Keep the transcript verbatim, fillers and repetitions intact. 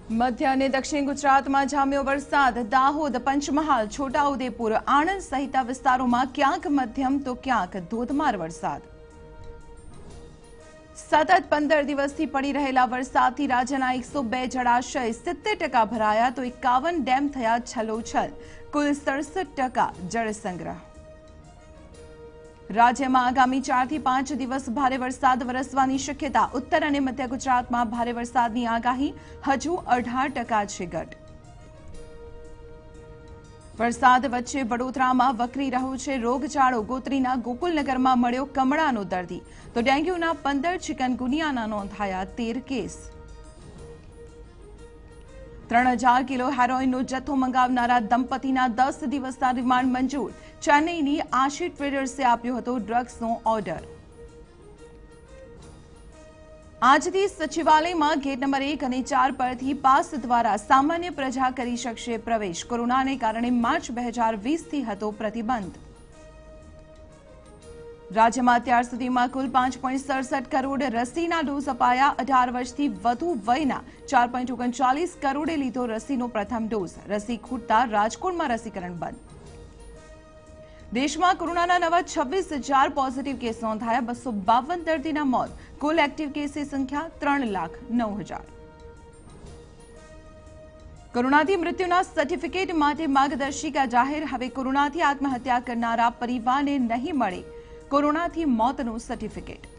મધ્ય અને દક્ષિણ ગુજરાતમાં જામ્યો વરસાદ। દાહોદ, પંચમહાલ, છોટાઉદેપુર, આણંદ સહિતના વિસ્તારોમાં ક્યાંક મધ્યમ તો ક્યાંક ધોધમાર વરસાદ। સતત પંદર દિવસથી પડી રહેલા વરસાદથી રાજ્યના એકસો બે જળાશય સિત્તેર ટકા ભરાયા તો એકાવન ડેમ થયા છલોછલ, કુલ સડસઠ ટકા જળસંગ્રહ। રાજ્યમાં આગામી ચાર થી પાંચ દિવસ ભારે વરસાદ વરસવાની શક્યતા। ઉત્તર અને મધ્ય ગુજરાતમાં ભારે વરસાદની આગાહી, હજુ અઢાર ટકા છે ઘટ। વરસાદ વચ્ચે વડોદરામાં વકરી રહ્યો છે રોગચાળો। ગોત્રીના ગોકુલનગરમાં મળ્યો કમળાનો દર્દી તો ડેન્ગ્યુના પંદર, ચિકનગુનિયાના નોંધાયા તેર કેસ। ત્રણ હજાર કિલો હેરોઇનનો જથ્થો મંગાવનારા દંપતીના દસ દિવસના રિમાન્ડ મંજૂર। ચેન્નઈની આશી ટ્રેડર્સે આપ્યો હતો ડ્રગ્સનો ઓર્ડર। આજથી સચિવાલયમાં ગેટ નંબર એક અને ચાર પરથી પાસ દ્વારા સામાન્ય પ્રજા કરી શકશે પ્રવેશ। કોરોનાને કારણે માર્ચ બે હજાર વીસથી હતો પ્રતિબંધ। રાજ્યમાં અત્યાર સુધીમાં કુલ પાંચ પોઈન્ટ સડસઠ કરોડ રસીના ડોઝ અપાયા। અઢાર વર્ષથી વધુ વયના ચાર પોઈન્ટ ઓગણચાલીસ કરોડે લીધો રસીનો પ્રથમ ડોઝ। રસી ખૂટતા રાજકોટમાં રસીકરણ બંધ। દેશમાં કોરોનાના નવા છવ્વીસ હજાર પોઝિટિવ કેસ નોંધાયા। બસો બાવન દર્દીના મોત। કુલ એક્ટિવ કેસની સંખ્યા ત્રણ લાખ નવ હજાર। કોરોનાથી મૃત્યુના સર્ટિફિકેટ માટે માર્ગદર્શિકા જાહેર। હવે કોરોનાથી આત્મહત્યા કરનારા પરિવારને નહીં મળે કોરોનાથી મોતનું સર્ટિફિકેટ।